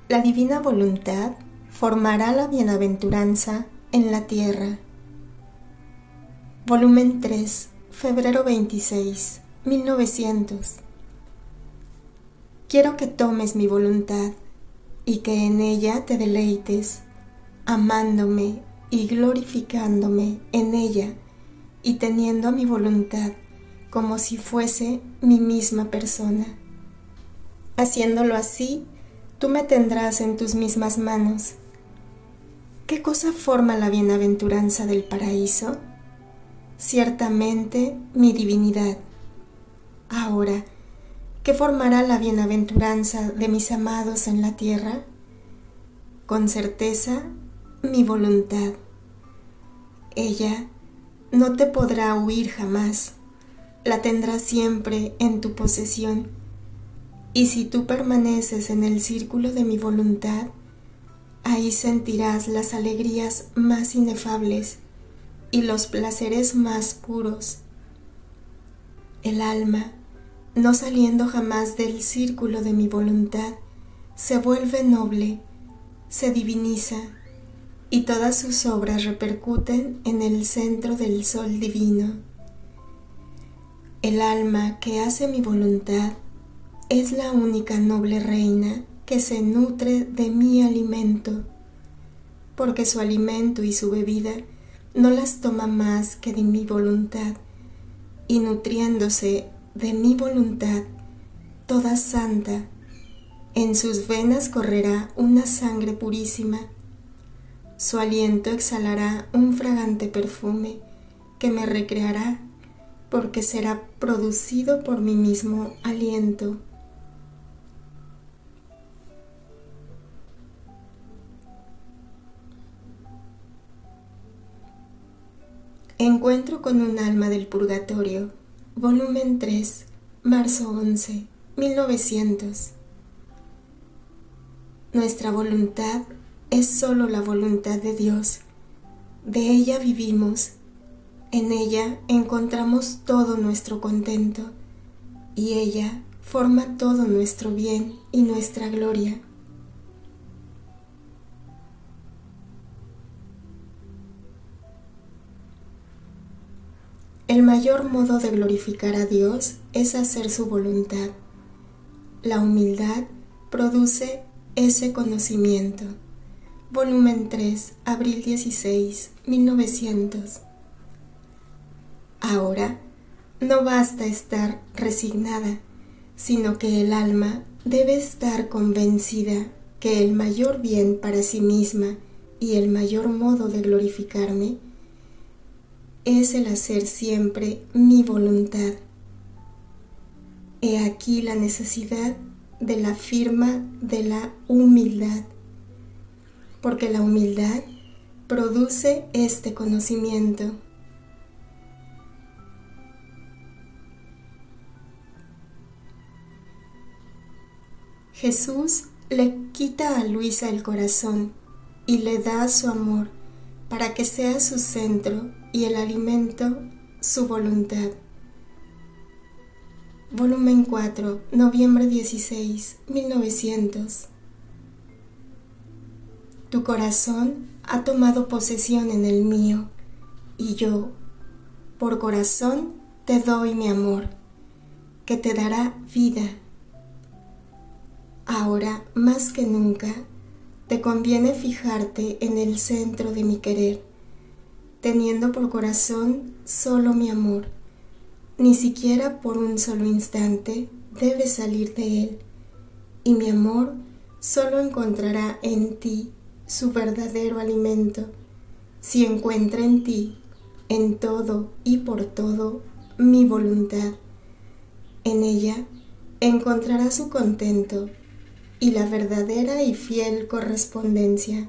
La divina voluntad formará la bienaventuranza en la tierra. Volumen 3, febrero 26, 1900. Quiero que tomes mi voluntad y que en ella te deleites, amándome y glorificándome en ella y teniendo a mi voluntad como si fuese mi misma persona. Haciéndolo así, tú me tendrás en tus mismas manos. ¿Qué cosa forma la bienaventuranza del paraíso? Ciertamente mi divinidad. Ahora, ¿qué formará la bienaventuranza de mis amados en la tierra? Con certeza, mi voluntad. Ella no te podrá huir jamás, la tendrás siempre en tu posesión. Y si tú permaneces en el círculo de mi voluntad, ahí sentirás las alegrías más inefables y los placeres más puros. El alma, no saliendo jamás del círculo de mi voluntad, se vuelve noble, se diviniza, y todas sus obras repercuten en el centro del sol divino. El alma que hace mi voluntad es la única noble reina que se nutre de mi alimento, porque su alimento y su bebida no las toma más que de mi voluntad, y nutriéndose de mi voluntad, toda santa, en sus venas correrá una sangre purísima, su aliento exhalará un fragante perfume que me recreará, porque será producido por mi mismo aliento. Encuentro con un alma del purgatorio, volumen 3, marzo 11, 1900. Nuestra voluntad es solo la voluntad de Dios. De ella vivimos, en ella encontramos todo nuestro contento, y ella forma todo nuestro bien y nuestra gloria. El mayor modo de glorificar a Dios es hacer su voluntad. La humildad produce ese conocimiento. Volumen 3, abril 16, 1900. Ahora, no basta estar resignada, sino que el alma debe estar convencida que el mayor bien para sí misma y el mayor modo de glorificarme es el hacer siempre mi voluntad. He aquí la necesidad de la firma de la humildad, porque la humildad produce este conocimiento. Jesús le quita a Luisa el corazón y le da su amor para que sea su centro y el alimento su voluntad. Volumen 4, noviembre 16, 1900. Tu corazón ha tomado posesión en el mío, y yo, por corazón, te doy mi amor, que te dará vida. Ahora, más que nunca, te conviene fijarte en el centro de mi querer, teniendo por corazón solo mi amor. Ni siquiera por un solo instante debes salir de él, y mi amor solo encontrará en ti su verdadero alimento, si encuentra en ti, en todo y por todo, mi voluntad. En ella encontrará su contento y la verdadera y fiel correspondencia.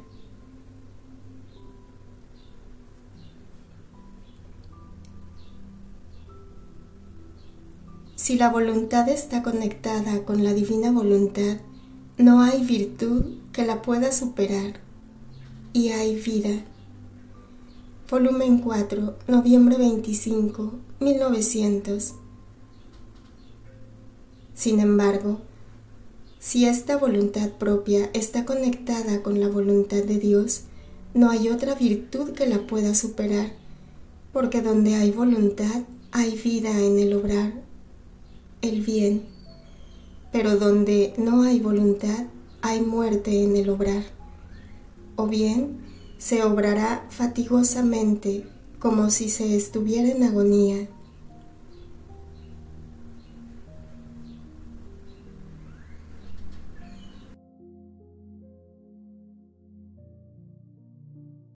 Si la voluntad está conectada con la divina voluntad, no hay virtud que la pueda superar, y hay vida. Volumen 4, noviembre 25, 1900. Sin embargo, Si esta voluntad propia está conectada con la voluntad de Dios, no hay otra virtud que la pueda superar, porque donde hay voluntad, hay vida en el obrar, el bien, pero donde no hay voluntad, hay muerte en el obrar. O bien, se obrará fatigosamente, como si se estuviera en agonía,